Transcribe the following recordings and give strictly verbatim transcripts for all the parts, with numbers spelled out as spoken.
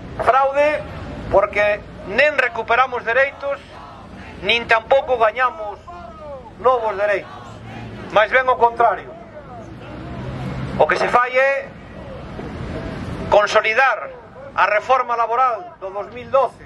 Fraude porque nen recuperamos dereitos, nin tampouco gañamos novos dereitos. Mais ben o contrario. O que se fai é consolidar a reforma laboral do dos mil doce,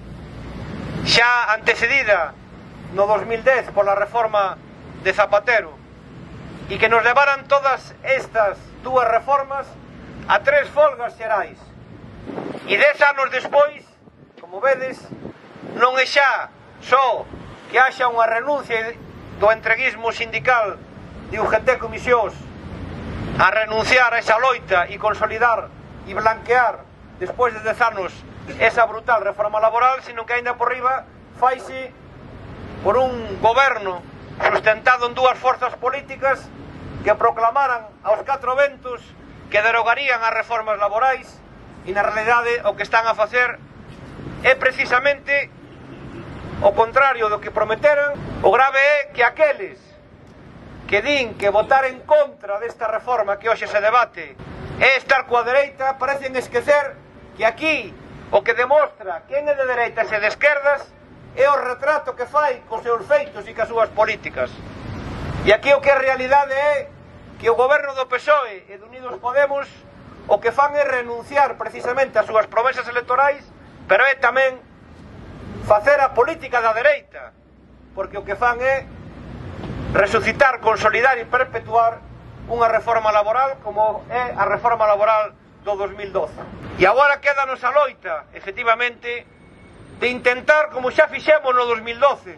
xa antecedida no dos mil dez pola reforma de Zapatero, e que nos levaran todas estas dúas reformas a tres folgas xerais. E dez anos despois, como vedes, non é xa só que haxa unha renuncia do entreguismo sindical de U G T Comisións a renunciar a esa loita e consolidar e blanquear despois de dez anos esa brutal reforma laboral, sino que ainda por riba faise por un goberno sustentado en dúas forzas políticas que proclamaran aos catro ventos que derogarían as reformas laborais, e na realidade o que están a facer é precisamente o contrario do que prometeran. O grave é que aqueles que din que votar en contra desta reforma que hoxe se debate é estar coa dereita, parecen esquecer que aquí o que demostra quen é de dereitas e de esquerdas é o retrato que fai cos seus feitos e cas súas políticas. E aquí o que é realidade é que o goberno do P S O E e de Unidos Podemos o que fan é renunciar precisamente ás súas promesas electorais, pero é tamén facer a política da dereita, porque o que fan é resucitar, consolidar e perpetuar unha reforma laboral como é a reforma laboral do dos mil doce. E agora quédanos a loita, efectivamente, de intentar, como xa fixemos no dos mil doce,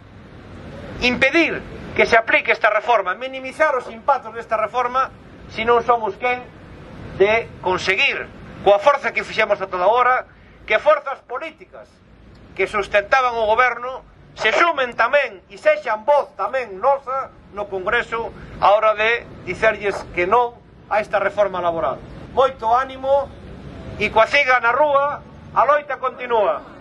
impedir que se aplique esta reforma, minimizar os impactos desta reforma, se non somos quen de conseguir, coa forza que fixemos a toda hora, que forzas políticas que sustentaban o goberno se sumen tamén e sexan voz tamén nosa no Congreso a hora de dicerlles que non a esta reforma laboral. Moito ánimo e coa ciga na rúa, a loita continúa.